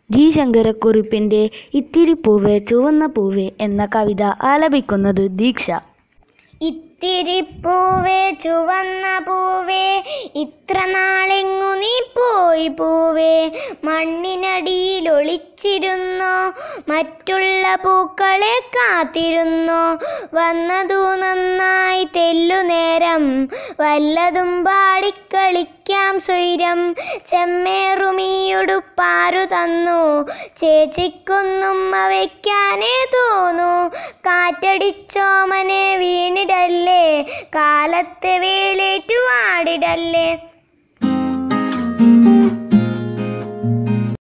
G ശങ്കരക്കുറുപ്പിൻ്റെ ഇത്തിരി പൂവേ ചുവന്ന പൂവേ എന്ന കവിത ആലപിക്കുന്നത് ദീക്ഷ. ഇത്തിരി പൂവേ ചുവന്ന പൂവേ, ഇത്ര നാളെങ്ങു നീ പോയി പൂവേ, മണ്ണിനടിയിൽ ഒളിച്ചിരുന്നോ, മറ്റുള്ള പൂക്കളെ കാത്തിരുന്നോ, വന്നതു നന്നായി തെല്ലുനേരം, വല്ലതും പാടിക്കളിക്കാം സ്വൈരം, ചെമ്മേറുമീയുടുപ്പാരു തന്നു, ചേച്ചിക്കൊന്നും അവയ്ക്കാനേ തോന്നു, കാറ്റടിച്ചോമനെ വീണിടല്ലേ, കാലത്തെ വേലേറ്റു വാടിടല്ലേ.